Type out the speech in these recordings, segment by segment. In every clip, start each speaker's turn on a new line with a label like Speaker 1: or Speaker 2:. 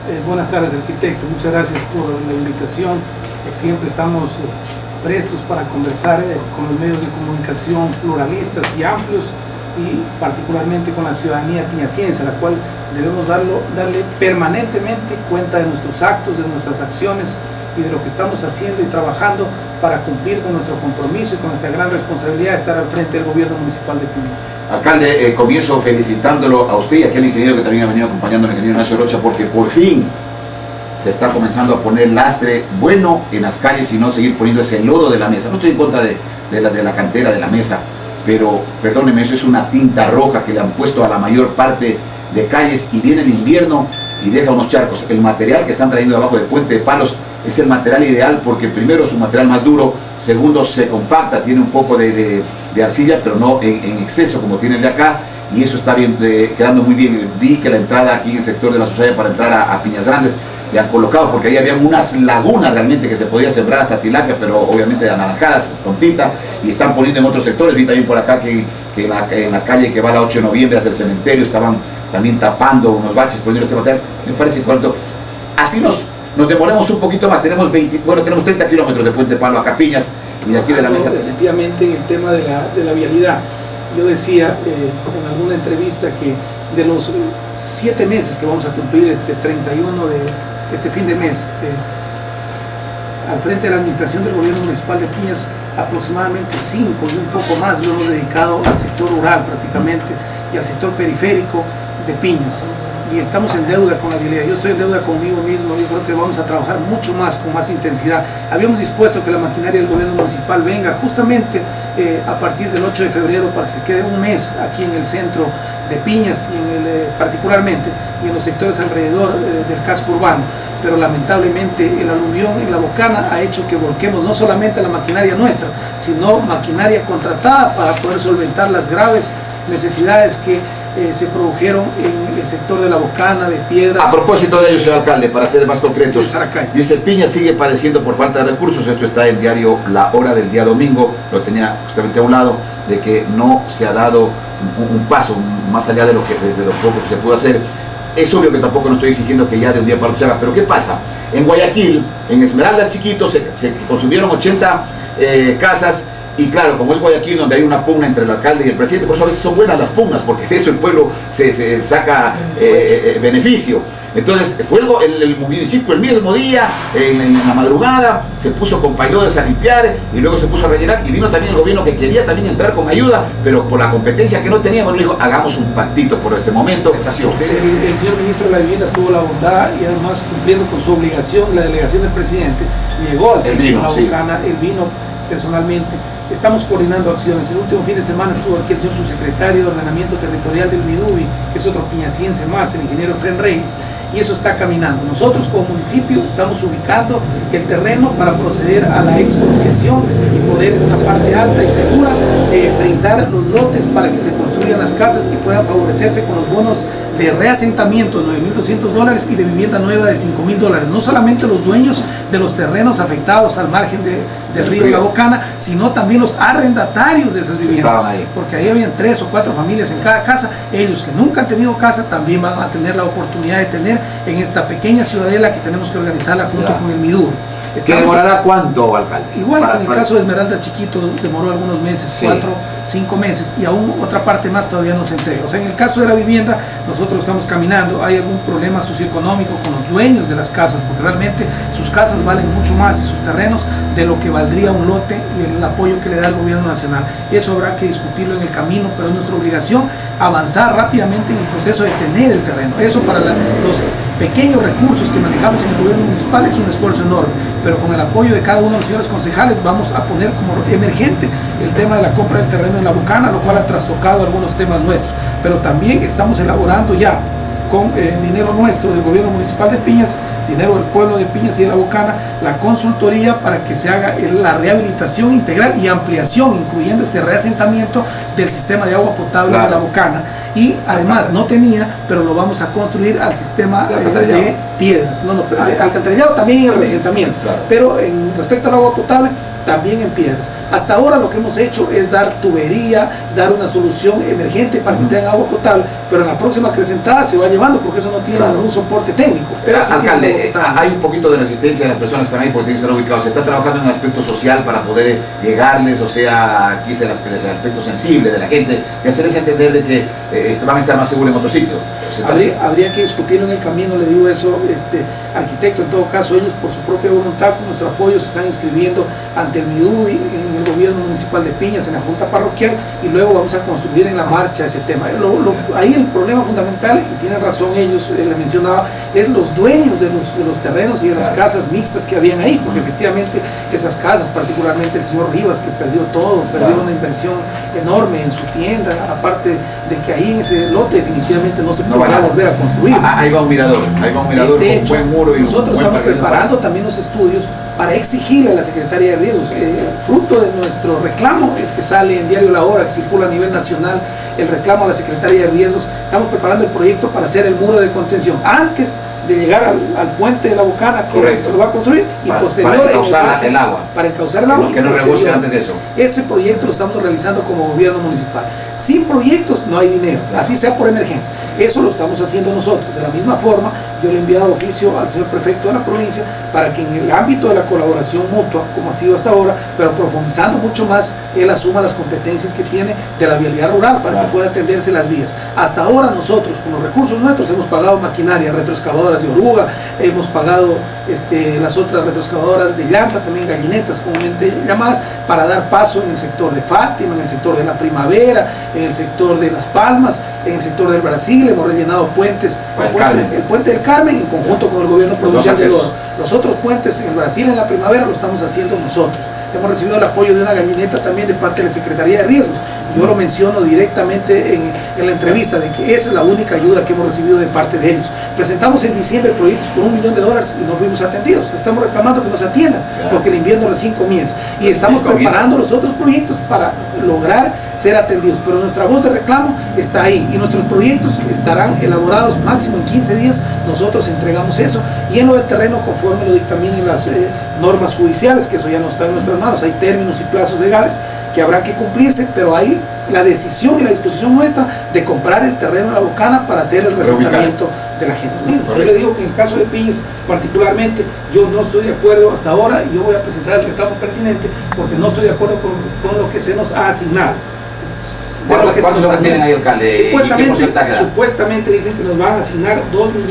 Speaker 1: Buenas tardes, arquitecto. Muchas gracias por la invitación. Siempre estamos prestos para conversar con los medios de comunicación pluralistas y amplios, y particularmente con la ciudadanía piñaciense, a la cual debemos darle permanentemente cuenta de nuestros actos, de nuestras acciones y de lo que estamos haciendo y trabajando para cumplir con nuestro compromiso y con nuestra gran responsabilidad de estar al frente del gobierno municipal de Piñas.
Speaker 2: Alcalde, comienzo felicitándolo a usted y a aquel ingeniero que también ha venido acompañando al ingeniero Ignacio Rocha, porque por fin se está comenzando a poner lastre bueno en las calles y no seguir poniendo ese lodo de la mesa. No estoy en contra de la cantera de la mesa, pero perdóneme, eso es una tinta roja que le han puesto a la mayor parte de calles, y viene el invierno y deja unos charcos. El material que están trayendo de abajo de Puente de Palos es el material ideal, porque primero es un material más duro, segundo se compacta, tiene un poco de arcilla, pero no en exceso como tiene el de acá, y eso está bien, quedando muy bien. Vi que la entrada aquí en el sector de la Susaya para entrar a Piñas Grandes le han colocado, porque ahí había unas lagunas realmente que se podía sembrar hasta tilapia, pero obviamente anaranjadas con tinta, y están poniendo en otros sectores. Vi también por acá que en la calle que va a la 8 de noviembre hacia el cementerio estaban también tapando unos baches poniendo este material. Me parece correcto. Así nos demoremos un poquito más. Tenemos 30 kilómetros de Puente Palo a Capiñas y de aquí de la mesa.
Speaker 1: Definitivamente, en el tema de la vialidad, yo decía en alguna entrevista que de los 7 meses que vamos a cumplir este 31 de este fin de mes, al frente de la administración del gobierno municipal de Piñas, aproximadamente 5 y un poco más lo hemos dedicado al sector rural prácticamente y al sector periférico de Piñas, y estamos en deuda con la vialidad. Yo estoy en deuda conmigo mismo. Yo creo que vamos a trabajar mucho más, con más intensidad. Habíamos dispuesto que la maquinaria del gobierno municipal venga justamente a partir del 8 de febrero para que se quede un mes aquí en el centro de Piñas, y particularmente, y en los sectores alrededor del casco urbano, pero lamentablemente el aluvión en la Bocana ha hecho que volquemos no solamente la maquinaria nuestra, sino maquinaria contratada para poder solventar las graves necesidades que se produjeron en el sector de la Bocana, de Piedras.
Speaker 2: A propósito de ello, señor alcalde, para ser más concretos, dice: Piñas sigue padeciendo por falta de recursos. Esto está en diario La Hora del día domingo, lo tenía justamente a un lado, de que no se ha dado un paso más allá de lo poco que se pudo hacer. Es obvio que tampoco no estoy exigiendo que ya de un día para otro se haga, pero ¿qué pasa? En Guayaquil, en Esmeraldas Chiquito, se consumieron 80 casas. Y claro, como es Guayaquil, donde hay una pugna entre el alcalde y el presidente, por eso a veces son buenas las pugnas, porque de eso el pueblo se saca beneficio. Entonces fue el municipio el mismo día, en la madrugada, se puso con pailones a limpiar, y luego se puso a rellenar, y vino también el gobierno que quería también entrar con ayuda, pero por la competencia que no teníamos, dijo: hagamos un pactito por este momento.
Speaker 1: El señor ministro de la Vivienda tuvo la bondad, y además cumpliendo con su obligación, la delegación del presidente llegó al sitio de la Bocana, él vino personalmente. Estamos coordinando acciones. El último fin de semana estuvo aquí el señor subsecretario de Ordenamiento Territorial del Midubi, que es otro piñaciense más, el ingeniero Efren Reyes, y eso está caminando. Nosotros como municipio estamos ubicando el terreno para proceder a la expropiación y poder, en una parte alta y segura, brindar los lotes para que se construyan las casas y puedan favorecerse con los bonos de reasentamiento de $9.200 y de vivienda nueva de $5.000. No solamente los dueños de los terrenos afectados al margen del río La Bocana, sino también los arrendatarios de esas viviendas, porque ahí habían 3 o 4 familias en cada casa. Ellos que nunca han tenido casa también van a tener la oportunidad de tener en esta pequeña ciudadela que tenemos que organizarla junto con el MIDUR.
Speaker 2: ¿Que demorará cuánto, alcalde?
Speaker 1: Igual que en el caso de Esmeraldas Chiquito, demoró algunos meses, 4, 5 meses, y aún otra parte más todavía no se entrega. O sea, en el caso de la vivienda, nosotros estamos caminando. Hay algún problema socioeconómico con los dueños de las casas, porque realmente sus casas valen mucho más, y sus terrenos, de lo que valdría un lote y el apoyo que le da el gobierno nacional. Eso habrá que discutirlo en el camino, pero es nuestra obligación avanzar rápidamente en el proceso de tener el terreno. Eso, para los pequeños recursos que manejamos en el gobierno municipal, es un esfuerzo enorme, pero con el apoyo de cada uno de los señores concejales vamos a poner como emergente el tema de la compra del terreno en La Bocana, lo cual ha trastocado algunos temas nuestros, pero también estamos elaborando ya con dinero nuestro del gobierno municipal de Piñas, dinero del pueblo de Piñas y de La Bocana, la consultoría para que se haga la rehabilitación integral y ampliación, incluyendo este reasentamiento del sistema de agua potable de La Bocana. Y además no tenía, pero lo vamos a construir al sistema de Piedras. Alcantarillado también en el reasentamiento, pero en respecto al agua potable también en piedras. Hasta ahora lo que hemos hecho es dar tubería, dar una solución emergente para que tengan agua potable, pero en la próxima acrecentada se va llevando porque eso no tiene ningún soporte técnico. Pero
Speaker 2: alcalde, hay un poquito de resistencia de las personas que están ahí porque tienen que estar ubicados. Se está trabajando en el aspecto social para poder llegarles, o sea, aquí es el aspecto sensible de la gente, y hacerles entender de que van a estar más seguros en otros sitios.
Speaker 1: Habría que discutirlo en el camino, le digo eso, arquitecto, en todo caso, ellos por su propia voluntad, con nuestro apoyo, se están inscribiendo ante el MIDU y en el gobierno municipal de Piñas, en la Junta Parroquial, y luego vamos a construir en la marcha ese tema. Ahí el problema fundamental, y tienen razón ellos, le mencionaba, es los dueños de los terrenos y de las casas mixtas que habían ahí, porque efectivamente esas casas, particularmente el señor Rivas, que perdió todo, perdió una inversión enorme en su tienda, aparte de que ahí en ese lote definitivamente no se podrá volver a construir.
Speaker 2: Ahí va un mirador
Speaker 1: de hecho,
Speaker 2: con un buen muro. Y
Speaker 1: nosotros estamos preparando también los estudios para exigirle a la Secretaría de Riesgos. Fruto de nuestro reclamo es que sale en Diario La Hora, que circula a nivel nacional, el reclamo a la Secretaría de Riesgos. Estamos preparando el proyecto para hacer el muro de contención antes de llegar al puente de la Bocana, que se lo va a construir, y posterior
Speaker 2: para encauzar el agua.
Speaker 1: Para encauzar el agua.
Speaker 2: Que no rebose antes de eso.
Speaker 1: Ese proyecto lo estamos realizando como gobierno municipal. Sin proyectos no hay dinero, así sea por emergencia. Eso lo estamos haciendo nosotros. De la misma forma, yo le he enviado oficio al señor prefecto de la provincia para que en el ámbito de la colaboración mutua, como ha sido hasta ahora, pero profundizando mucho más, él asuma las competencias que tiene de la vialidad rural para que pueda atenderse las vías. Hasta ahora nosotros, con los recursos nuestros, hemos pagado maquinaria, retroexcavadoras de oruga, hemos pagado las otras retroexcavadoras de llanta, también gallinetas comúnmente llamadas, para dar paso en el sector de Fátima, en el sector de la Primavera, en el sector de Las Palmas, en el sector del Brasil. Hemos rellenado puentes, el puente del Carmen en conjunto con el gobierno provincial de Oro. Los otros puentes en el Brasil, en la Primavera, lo estamos haciendo nosotros. Hemos recibido el apoyo de una gallineta también de parte de la Secretaría de Riesgos. Yo lo menciono directamente en la entrevista, de que esa es la única ayuda que hemos recibido de parte de ellos. Presentamos en diciembre proyectos por $1 millón y no fuimos atendidos. Estamos reclamando que nos atiendan, porque el invierno recién comienza. Y estamos preparando los otros proyectos para lograr ser atendidos. Pero nuestra voz de reclamo está ahí, y nuestros proyectos estarán elaborados máximo en 15 días. Nosotros entregamos eso, y en lo del terreno, conforme lo dictaminen las normas judiciales, que eso ya no está en nuestras manos. Hay términos y plazos legales que habrá que cumplirse, pero hay la decisión y la disposición nuestra de comprar el terreno de la Bocana para hacer el resentamiento de la gente. Yo le digo que en el caso de Piñas particularmente, yo no estoy de acuerdo hasta ahora, y yo voy a presentar el reclamo pertinente porque no estoy de acuerdo con lo que se nos ha asignado.
Speaker 2: ¿Cuántos horas tienen ahí, alcalde?
Speaker 1: Supuestamente dicen que nos van a asignar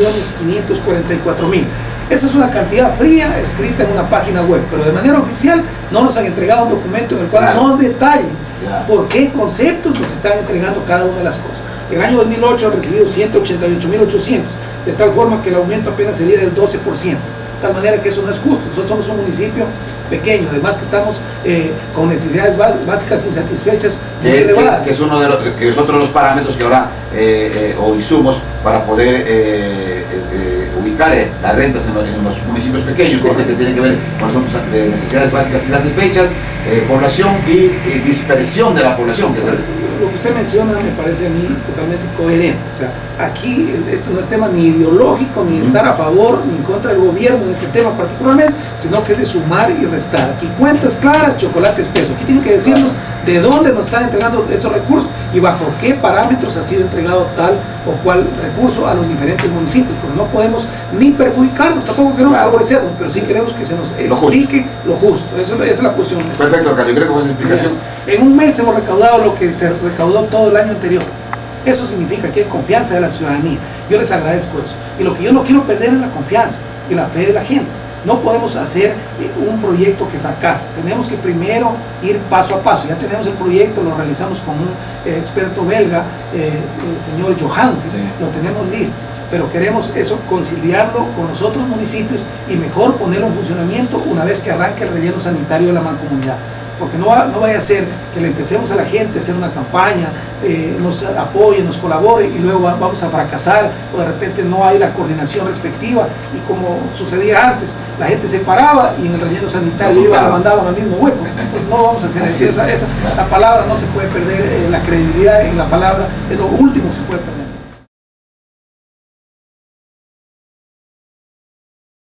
Speaker 1: 2.544.000. Esa es una cantidad fría escrita en una página web, pero de manera oficial no nos han entregado un documento en el cual nos detallen por qué conceptos nos están entregando cada una de las cosas. En el año 2008 han recibido 188.800, de tal forma que el aumento apenas sería del 12%. De tal manera que eso no es justo. Nosotros somos un municipio pequeño, además que estamos con necesidades básicas insatisfechas muy elevadas.
Speaker 2: Que es otro de los parámetros que ahora, o insumos para poder ubicar las rentas en los municipios pequeños, cosas que tienen que ver con las necesidades básicas insatisfechas, población y dispersión de la población. Que
Speaker 1: lo que usted menciona me parece a mí totalmente coherente. O sea, aquí esto no es tema ni ideológico, ni estar a favor ni en contra del gobierno en este tema particularmente, sino que es de sumar y restar. Aquí cuentas claras, chocolate espeso. Aquí tienen que decirnos de dónde nos están entregando estos recursos y bajo qué parámetros ha sido entregado tal o cual recurso a los diferentes municipios, porque no podemos ni perjudicarnos, tampoco queremos favorecernos, pero sí queremos que se nos explique lo justo. Esa es la posición.
Speaker 2: Perfecto, alcalde, creo que fue esa explicación.
Speaker 1: En un mes hemos recaudado lo que se recaudó todo el año anterior. Eso significa que hay confianza de la ciudadanía. Yo les agradezco eso. Y lo que yo no quiero perder es la confianza y la fe de la gente. No podemos hacer un proyecto que fracase. Tenemos que primero ir paso a paso. Ya tenemos el proyecto, lo realizamos con un experto belga, el señor Johansen, lo tenemos listo. Pero queremos eso, conciliarlo con los otros municipios y mejor ponerlo en funcionamiento una vez que arranque el relleno sanitario de la mancomunidad. Porque no vaya a ser que le empecemos a la gente a hacer una campaña, nos apoye, nos colabore y luego vamos a fracasar, o de repente no hay la coordinación respectiva, y como sucedía antes, la gente se paraba y en el relleno sanitario lo mandaban al mismo hueco. Entonces no vamos a hacer eso. La palabra no se puede perder, la credibilidad en la palabra es lo último que se puede perder.